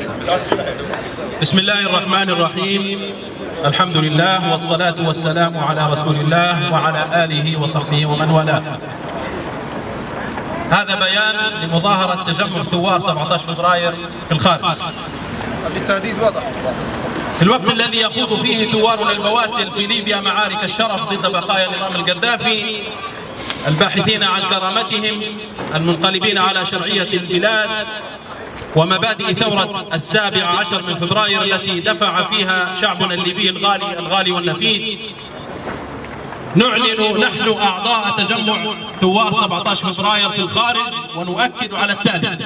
بسم الله الرحمن الرحيم. الحمد لله والصلاة والسلام على رسول الله وعلى آله وصحبه ومن والاه. هذا بيان لمظاهرة تجمع ثوار 17 فبراير في الخارج. التهديد واضح. في الوقت الذي يخوض فيه ثوارنا البواسل في ليبيا معارك الشرف ضد بقايا نظام القذافي، الباحثين عن كرامتهم، المنقلبين على شرعية البلاد ومبادئ ثورة 17 من فبراير التي دفع فيها شعبنا الليبي الغالي والنفيس، نعلن نحن أعضاء تجمع ثوار 17 فبراير في الخارج ونؤكد على التالي: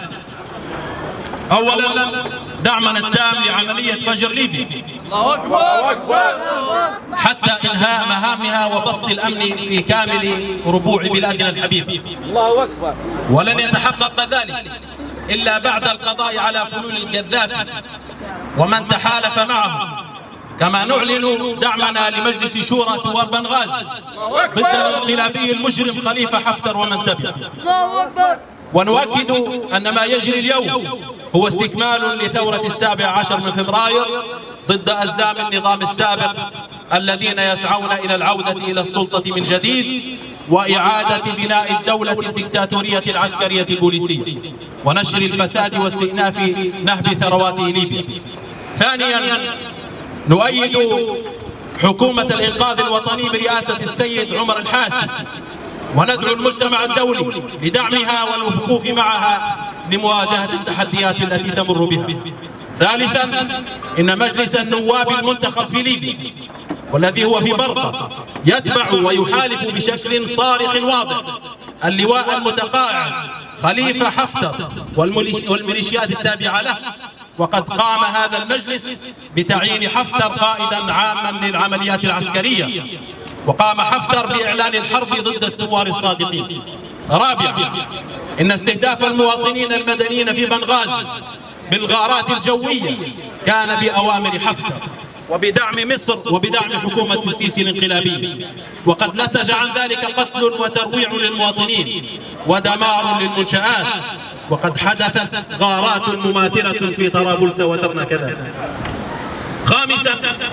أولا، دعمنا التام لعملية فجر ليبيا الله أكبر حتى إنهاء مهامها وبسط الأمن في كامل ربوع بلادنا الحبيب. الله أكبر. ولن يتحقق ذلك إلا بعد القضاء على فلول القذافي ومن تحالف معه. كما نعلن دعمنا لمجلس شورى ثوار بنغازي ضد الانقلابي المجرم خليفة حفتر ومن تبعه. الله أكبر. ونؤكد أن ما يجري اليوم هو استكمال لثورة 17 من فبراير ضد أزلام النظام السابق الذين يسعون إلى العودة إلى السلطة من جديد وإعادة بناء الدولة الدكتاتورية العسكرية البوليسية ونشر الفساد واستئناف نهب ثروات ليبيا. ثانيا، نؤيد حكومة الإنقاذ الوطني برئاسة السيد عمر الحاسي وندعو المجتمع الدولي لدعمها والوقوف معها لمواجهة التحديات التي تمر بها. ثالثا، إن مجلس النواب المنتخب في ليبيا والذي هو في برقة يتبع ويحالف بشكل صارخ واضح اللواء المتقاعد خليفة حفتر والميليشيات التابعة له، وقد قام هذا المجلس بتعيين حفتر قائدا عاما للعمليات العسكرية، وقام حفتر بإعلان الحرب ضد الثوار الصادقين. رابعا، إن استهداف المواطنين المدنيين في بنغازي بالغارات الجوية كان بأوامر حفتر وبدعم مصر وبدعم حكومة السيسي الانقلابية، وقد نتج عن ذلك قتل وترويع للمواطنين ودمار للمنشآت، وقد حدثت غارات مماثلة في طرابلس ودرنا كذلك. خامسا،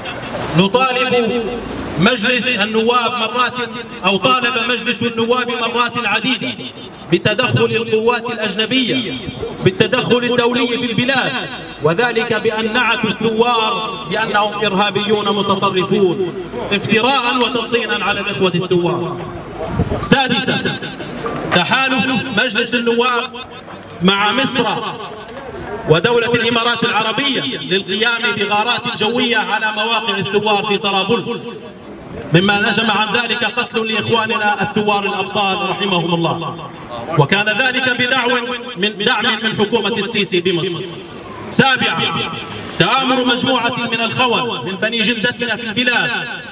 نطالب مجلس النواب طالب مجلس النواب مرات عديدة بتدخل القوات الأجنبية بالتدخل الدولي في البلاد، وذلك بأن نعتوا الثوار بأنهم إرهابيون متطرفون افتراء وتبطينا على الإخوة الثوار. سادسا، تحالف مجلس النواب مع مصر ودولة الإمارات العربية للقيام بغارات جوية على مواقع الثوار في طرابلس، مما نجم عن ذلك قتل لإخواننا الثوار الأبطال رحمهم الله، وكان ذلك بدعم من حكومة السيسي بمصر. سابعا، تآمر مجموعة من الخون من بني جلدتنا في البلاد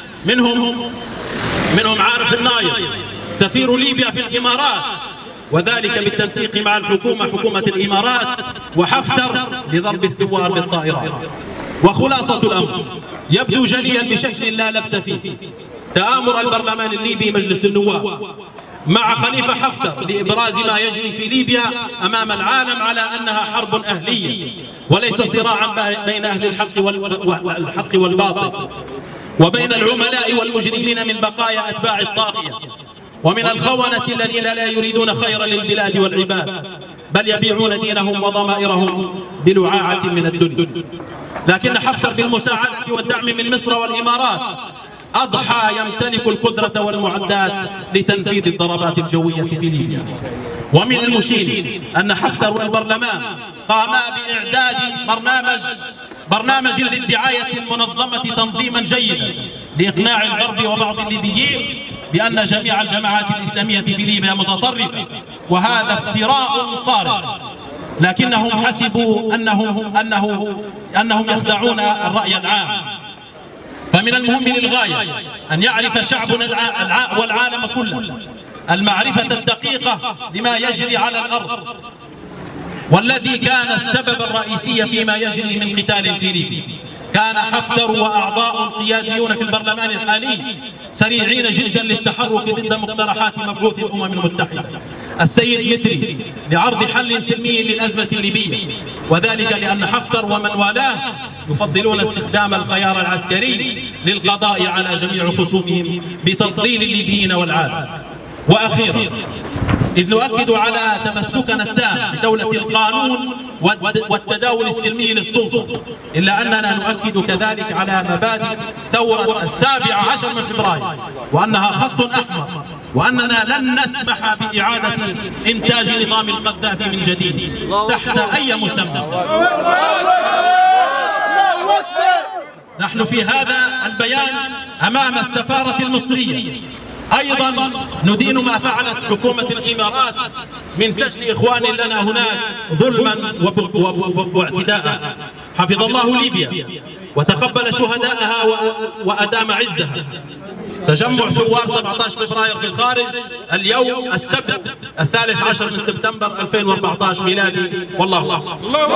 منهم عارف الناير سفير ليبيا في الإمارات، وذلك بالتنسيق مع حكومة الإمارات وحفتر لضرب الثوار بالطائرات. وخلاصة الأمر يبدو جليا بشكل لا لبس فيه تآمر البرلمان الليبي مجلس النواب مع خليفة حفتر لإبراز ما يجري في ليبيا أمام العالم على أنها حرب أهلية وليس صراعا بين أهل الحق والباطل، وبين العملاء والمجرمين من بقايا أتباع الطاغية ومن الخونة الذين لا يريدون خيرا للبلاد والعباد بل يبيعون دينهم وضمائرهم بلعاعة من الدنيا. لكن حفتر بالمساعدة والدعم من مصر والإمارات أضحى يمتلك القدرة والمعدات لتنفيذ الضربات الجوية في ليبيا. ومن المشين أن حفتر والبرلمان قاما بإعداد برنامج للدعاية المنظمة تنظيما جيدا لإقناع الغرب وبعض الليبيين بأن جميع الجماعات الإسلامية في ليبيا متطرفة، وهذا افتراء صارخ، لكنهم حسبوا أنهم يخدعون الرأي العام. فمن المهم للغاية أن يعرف شعبنا والعالم كله المعرفة الدقيقة لما يجري على الأرض، والذي كان السبب الرئيسي فيما يجري من قتال في ليبيا. كان حفتر وأعضاء قياديون في البرلمان الحالي سريعين جدا للتحرك ضد مقترحات مبعوث الأمم المتحدة السيد متري لعرض حل سلمي للأزمة الليبية، وذلك لأن حفتر ومن والاه يفضلون استخدام الخيار العسكري للقضاء على جميع خصومهم بتضليل الليبيين والعالم. وأخيرا، إذ نؤكد على تمسكنا التام بدولة القانون والتداول السلمي للسلطة، إلا أننا نؤكد كذلك على مبادئ ثورة 17 من فبراير، وأنها خط أحمر، وأننا لن نسمح بإعادة إنتاج نظام القذافي من جديد تحت أي مسمى. نحن في هذا البيان أمام السفارة المصرية أيضا ندين ما فعلت حكومة الإمارات من سجن إخوان لنا هناك ظلما واعتداء. حفظ الله ليبيا وتقبل شهدائها وأدام عزها. تجمع ثوار 17 فبراير في الخارج اليوم السبت 13 من سبتمبر 2014 ميلادي، والله أكبر. الله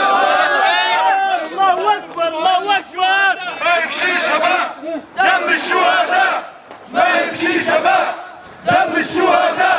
أكبر. الله أكبر. ما يمشي شباب دم الشهداء، ما يمشي شباب دم الشهداء.